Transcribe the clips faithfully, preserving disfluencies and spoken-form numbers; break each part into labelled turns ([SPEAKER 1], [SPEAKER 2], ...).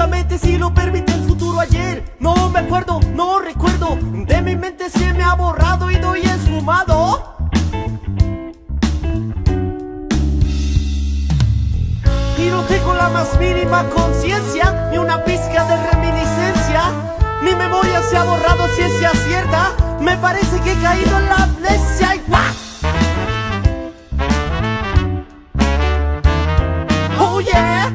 [SPEAKER 1] solamente si lo permite el futuro ayer. No me acuerdo, no recuerdo, de mi mente se me ha borrado y doy esfumado. Y no tengo la más mínima conciencia, ni una pizca de reminiscencia. Mi memoria se ha borrado, ciencia cierta. Me parece que he caído en la amnesia y ¡guau! Oh yeah.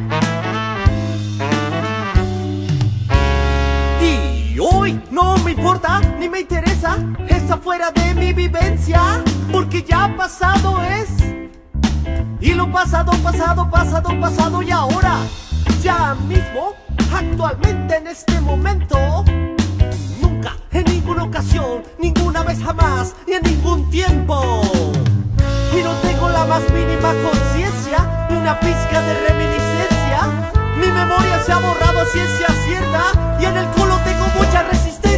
[SPEAKER 1] Y hoy no me importa, ni me interesa, está fuera de mi vivencia, porque ya pasado es. Y lo pasado, pasado, pasado, pasado y ahora, ya mismo, actualmente en este momento. Nunca, en ninguna ocasión, ninguna vez jamás, ni en ningún tiempo. Y no tengo la más mínima conciencia, ni una pizca de reminiscencia. Mi memoria se ha borrado, ciencia cierta, y en el culo tengo mucha resistencia.